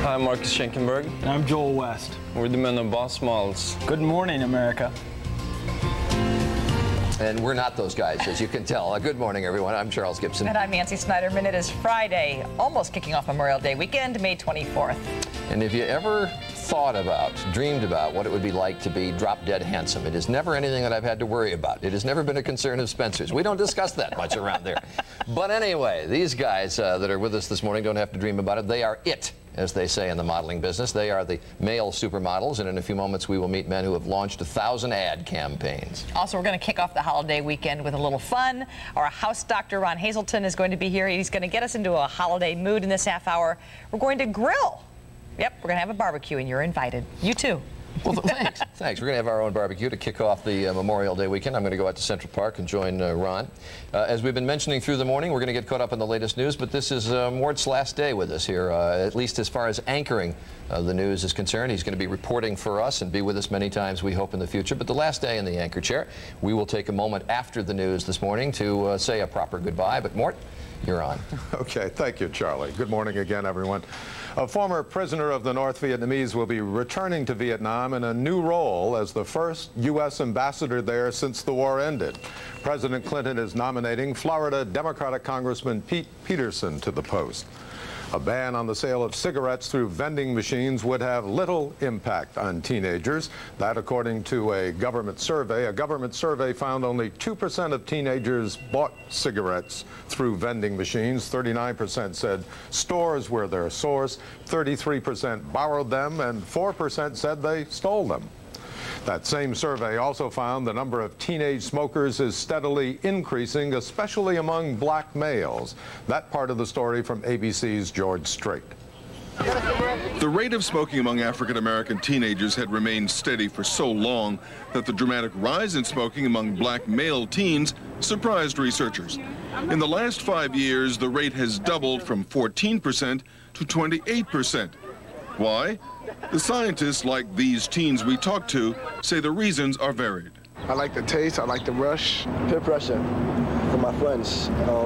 I'm Marcus Schenkenberg. And I'm Joel West. We're the men of Boss Malls. Good morning, America. And we're not those guys, as you can tell. Good morning, everyone. I'm Charles Gibson. And I'm Nancy Snyderman. It is Friday, almost kicking off Memorial Day weekend, May 24th. And if you ever thought about, dreamed about what it would be like to be drop dead handsome, it is never anything that I've had to worry about. It has never been a concern of Spencer's. We don't discuss that much around there. But anyway, these guys that are with us this morning don't have to dream about it. They are it, as they say in the modeling business. They are the male supermodels, and in a few moments we will meet men who have launched 1,000 ad campaigns. Also, we're going to kick off the holiday weekend with a little fun. Our house doctor, Ron Hazelton, is going to be here. He's going to get us into a holiday mood in this half hour. We're going to grill. Yep, we're going to have a barbecue, and you're invited. You too. Well, thanks. Thanks. We're going to have our own barbecue to kick off the Memorial Day weekend. I'm going to go out to Central Park and join Ron. As we've been mentioning through the morning, we're going to get caught up in the latest news, but this is Mort's last day with us here, at least as far as anchoring the news is concerned. He's going to be reporting for us and be with us many times, we hope, in the future. But the last day in the anchor chair, we will take a moment after the news this morning to say a proper goodbye. But Mort, you're on. Okay, thank you, Charlie. Good morning again, everyone. A former prisoner of the North Vietnamese will be returning to Vietnam in a new role as the first U.S. ambassador there since the war ended. President Clinton is nominating Florida Democratic Congressman Pete Peterson to the post. A ban on the sale of cigarettes through vending machines would have little impact on teenagers. That, according to a government survey. A government survey found only 2% of teenagers bought cigarettes through vending machines. 39% said stores were their source. 33% borrowed them, and 4% said they stole them. That same survey also found the number of teenage smokers is steadily increasing, especially among black males. That part of the story from ABC's George Strait. The rate of smoking among African-American teenagers had remained steady for so long that the dramatic rise in smoking among black male teens surprised researchers. In the last 5 years, the rate has doubled from 14% to 28%. Why? The scientists, like these teens we talked to, say the reasons are varied. I like the taste, I like the rush. Peer pressure from my friends.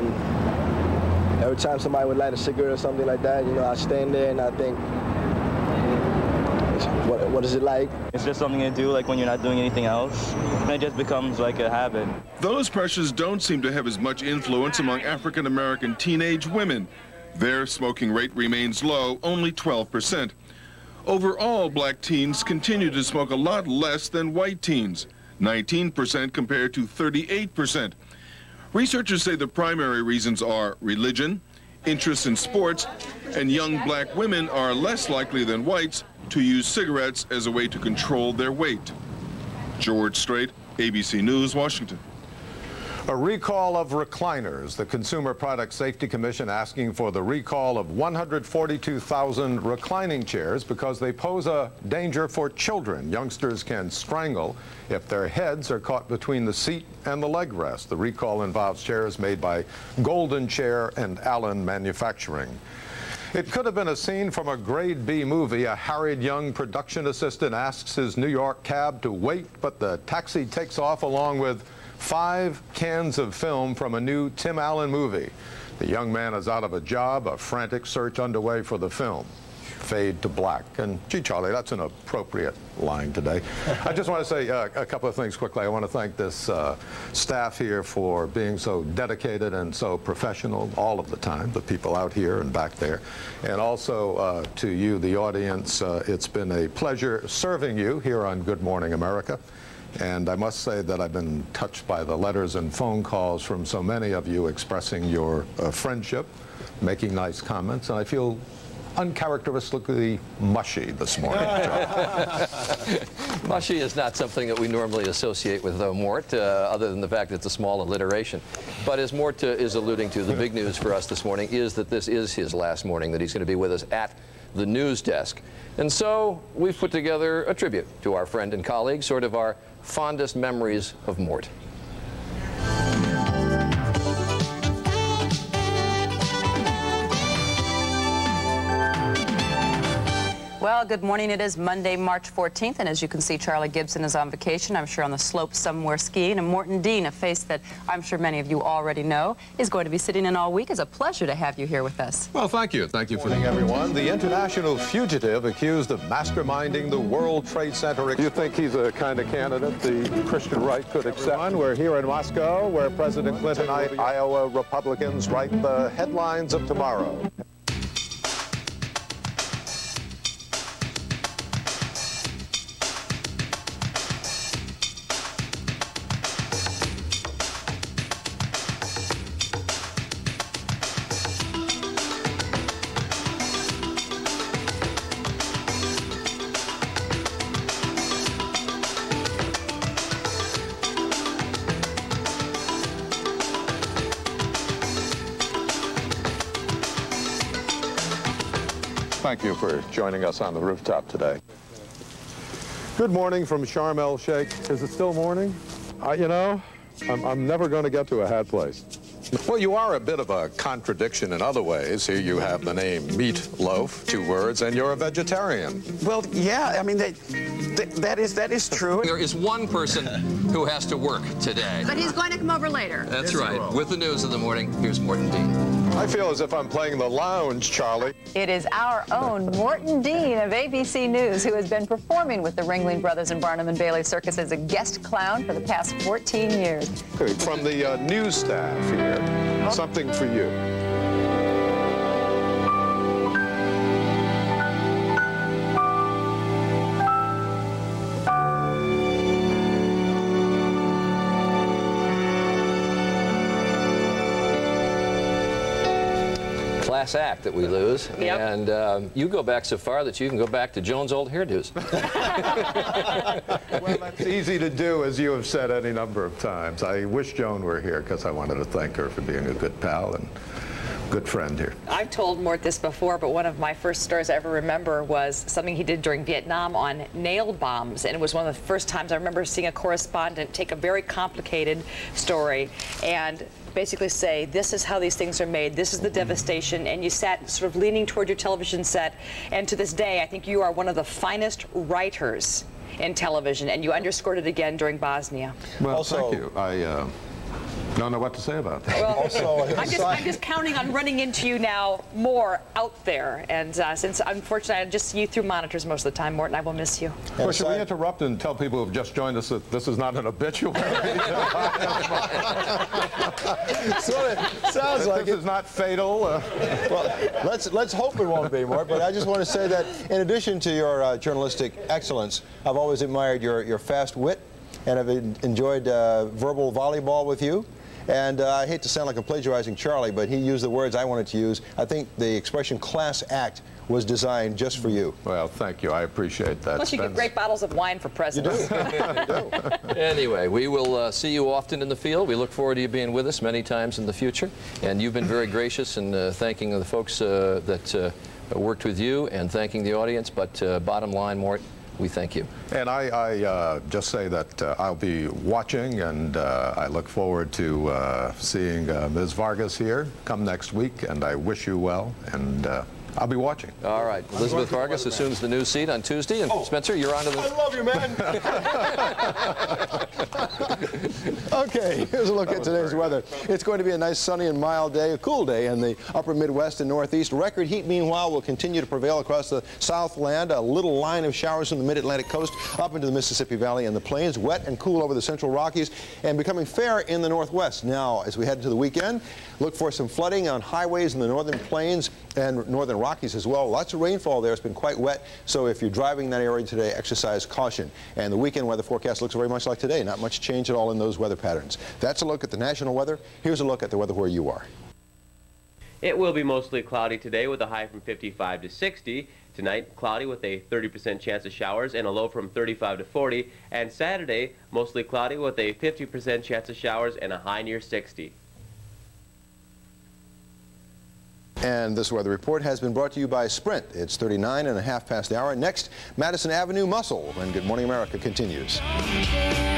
Every time somebody would light a cigarette or something like that, you know, I stand there and I think, what is it like? It's just something to do, like when you're not doing anything else, and it just becomes like a habit. Those pressures don't seem to have as much influence among African-American teenage women. Their smoking rate remains low, only 12%. Overall, black teens continue to smoke a lot less than white teens, 19% compared to 38%. Researchers say the primary reasons are religion, interest in sports, and young black women are less likely than whites to use cigarettes as a way to control their weight. George Strait, ABC News, Washington. A recall of recliners. The Consumer Product Safety Commission asking for the recall of 142,000 reclining chairs because they pose a danger for children. Youngsters can strangle if their heads are caught between the seat and the leg rest. The recall involves chairs made by Golden Chair and Allen Manufacturing. It could have been a scene from a grade B movie. A harried young production assistant asks his New York cab to wait, but the taxi takes off along with 5 cans of film from a new Tim Allen movie. The young man is out of a job, a frantic search underway for the film. Fade to black. And gee, Charlie, that's an appropriate line today. I just want to say a couple of things quickly. I want to thank this staff here for being so dedicated and so professional all of the time, the people out here and back there. And also to you, the audience, it's been a pleasure serving you here on Good Morning America. And I must say that I've been touched by the letters and phone calls from so many of you expressing your friendship, making nice comments, and I feel uncharacteristically mushy this morning. Mushy is not something that we normally associate with Mort, other than the fact that it's a small alliteration. But as Mort is alluding to, the big news for us this morning is that this is his last morning, that he's going to be with us at the news desk. And so we've put together a tribute to our friend and colleague, sort of our fondest memories of Mort. Well, good morning. It is Monday, March 14th, and as you can see, Charlie Gibson is on vacation, I'm sure on the slopes somewhere skiing, and Morton Dean, a face that I'm sure many of you already know, is going to be sitting in all week. It's a pleasure to have you here with us. Well, thank you. Thank you for the everyone. The international fugitive accused of masterminding the World Trade Center. You think he's a kind of candidate the Christian right could accept? We're here in Moscow, where President Clinton and Iowa Republicans write the headlines of tomorrow. Thank you for joining us on the rooftop today. Good morning from Sharm el-Sheikh. Is it still morning? You know, I'm never going to get to a hat place. Well, you are a bit of a contradiction in other ways. Here you have the name Meatloaf, 2 words, and you're a vegetarian. Well, yeah, I mean, that is true. There is one person who has to work today. But he's going to come over later. That's right. With the news of the morning, here's Morton Dean. I feel as if I'm playing the lounge, Charlie. It is our own Morton Dean of ABC News, who has been performing with the Ringling Brothers and Barnum and Bailey Circus as a guest clown for the past 14 years. From the news staff here, something for you. Class act that we lose, Yep. and you go back so far that you can go back to Joan's old hairdos. Well, that's easy to do, as you have said any number of times. I wish Joan were here because I wanted to thank her for being a good pal and good friend here. I've told Mort this before, but one of my first stories I ever remember was something he did during Vietnam on nail bombs, and it was one of the first times I remember seeing a correspondent take a very complicated story and basically say, this is how these things are made, this is the devastation, and you sat sort of leaning toward your television set, and to this day, I think you are one of the finest writers in television, and you underscored it again during Bosnia. Well, thank you. I don't know what to say about that. Well, I'm just counting on running into you now more out there, and since unfortunately I just see you through monitors most of the time, Morton, I will miss you. Well, should we interrupt and tell people who've just joined us that this is not an obituary? Sounds like this is not fatal. Well, let's hope it won't be, Mort. But I just want to say that in addition to your journalistic excellence, I've always admired your fast wit, and I've enjoyed verbal volleyball with you. And I hate to sound like I'm plagiarizing Charlie, but he used the words I wanted to use. I think the expression class act was designed just for you. Well, thank you. I appreciate that. Plus, you get great bottles of wine for presents. You do. Anyway, we will see you often in the field. We look forward to you being with us many times in the future. And you've been very gracious in thanking the folks that worked with you and thanking the audience. But bottom line, Mort, we thank you. And I just say that I'll be watching, and I look forward to seeing Ms. Vargas here come next week, and I wish you well, and I'll be watching. All right. Elizabeth Vargas assumes the news seat on Tuesday, and Spencer, you're on to the... I love you, man. Okay, here's a look at today's weather. It's going to be a nice sunny and mild day, a cool day in the upper Midwest and Northeast. Record heat, meanwhile, will continue to prevail across the Southland. A little line of showers from the mid-Atlantic coast up into the Mississippi Valley and the plains. Wet and cool over the central Rockies and becoming fair in the Northwest. Now, as we head into the weekend, look for some flooding on highways in the northern plains and northern Rockies as well. Lots of rainfall there. It's been quite wet, so if you're driving that area today, exercise caution. And the weekend weather forecast looks very much like today. Not much change at all in those weather patterns. That's a look at the national weather. Here's a look at the weather where you are. It will be mostly cloudy today with a high from 55 to 60. Tonight, cloudy with a 30% chance of showers and a low from 35 to 40. And Saturday, mostly cloudy with a 50% chance of showers and a high near 60. And this weather report has been brought to you by Sprint. It's 39 and a half past the hour. Next, Madison Avenue Muscle, when Good Morning America continues.